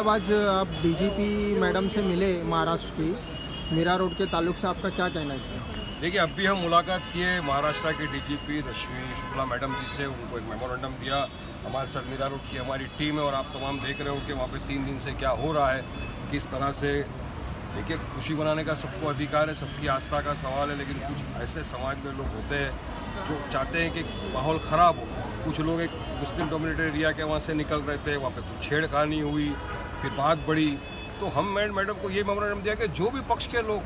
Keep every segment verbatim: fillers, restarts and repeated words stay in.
साहब, आज आप डीजीपी मैडम से मिले महाराष्ट्र की, मीरा रोड के ताल्लुक से आपका क्या कहना है इसमें? देखिए, अब भी हम मुलाकात किए महाराष्ट्र के डीजीपी रश्मि शुक्ला मैडम जी से, उनको एक मेमोरेंडम दिया। हमारे साथ मीरा रोड की हमारी टीम है और आप तमाम देख रहे हो कि वहाँ पे तीन दिन से क्या हो रहा है, किस तरह से। देखिए, खुशी बनाने का सबको अधिकार है, सबकी आस्था का सवाल है, लेकिन कुछ ऐसे समाज में लोग होते हैं जो चाहते हैं कि माहौल ख़राब हो। कुछ लोग एक मुस्लिम डोमिनेटेड एरिया के वहाँ से निकल रहे थे, वहाँ पे कुछ छेड़खानी हुई, फिर बात बढ़ी, तो हम मैडम को ये मेमोरेंडम दिया कि जो भी पक्ष के लोग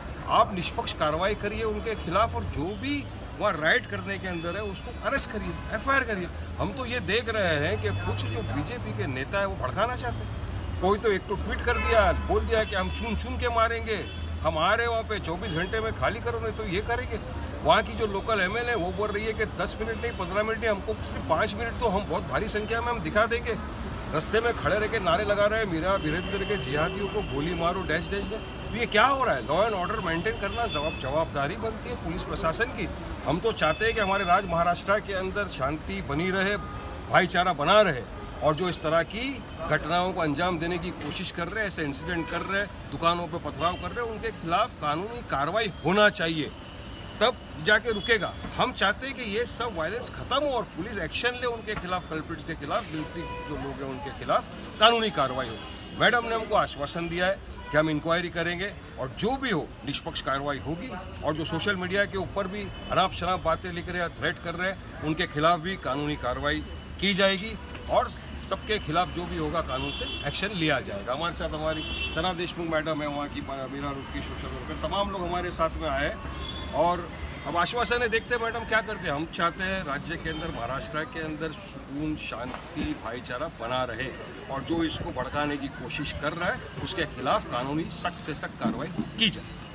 आप निष्पक्ष कार्रवाई करिए उनके खिलाफ, और जो भी वहाँ राइट करने के अंदर है उसको अरेस्ट करिए, एफ आई आर करिए। हम तो ये देख रहे हैं कि कुछ जो बीजेपी के नेता है वो भड़काना चाहते हैं। कोई तो एक तो ट्वीट कर दिया, बोल दिया कि हम चुन चुन के मारेंगे, हम आ रहे हैं वहाँ पे चौबीस घंटे में खाली करो, नहीं तो ये करेंगे। वहाँ की जो लोकल एम एल है वो बोल रही है कि दस मिनट नहीं, पंद्रह मिनट नहीं, हमको सिर्फ पाँच मिनट तो हम बहुत भारी संख्या में हम दिखा देंगे। रास्ते में खड़े रह के नारे लगा रहे हैं, मेरा वीरेंद्र के जिहादियों को गोली मारो, डैश डैश डैश। तो ये क्या हो रहा है? लॉ एंड ऑर्डर मेंटेन करना जवाब जवाबदारी बनती है पुलिस प्रशासन की। हम तो चाहते हैं कि हमारे राज्य महाराष्ट्र के अंदर शांति बनी रहे, भाईचारा बना रहे, और जो इस तरह की घटनाओं को अंजाम देने की कोशिश कर रहे हैं, ऐसे इंसिडेंट कर रहे हैं, दुकानों पर पथराव कर रहे हैं, उनके खिलाफ कानूनी कार्रवाई होना चाहिए, तब जाके रुकेगा। हम चाहते हैं कि ये सब वायलेंस खत्म हो और पुलिस एक्शन ले उनके खिलाफ, कल्प्रिट्स के खिलाफ, गिल्टी जो लोग हैं उनके खिलाफ कानूनी कार्रवाई हो। मैडम ने हमको आश्वासन दिया है कि हम इंक्वायरी करेंगे और जो भी हो निष्पक्ष कार्रवाई होगी, और जो सोशल मीडिया के ऊपर भी अनाप शनाप बातें लिख रहे हैं, थ्रेट कर रहे हैं, उनके खिलाफ भी कानूनी कार्रवाई की जाएगी और सबके खिलाफ जो भी होगा कानून से एक्शन लिया जाएगा। हमारे साथ हमारी सना देशमुख मैडम है, वहाँ की मीरा रोड की सोशल वर्कर, तमाम लोग हमारे साथ में आए, और अब आश्वासन है, देखते हैं मैडम क्या करते हैं। हम चाहते हैं राज्य के अंदर, महाराष्ट्र के अंदर सुकून, शांति, भाईचारा बना रहे, और जो इसको भड़काने की कोशिश कर रहा है उसके खिलाफ कानूनी सख्त से सख्त कार्रवाई की जाए।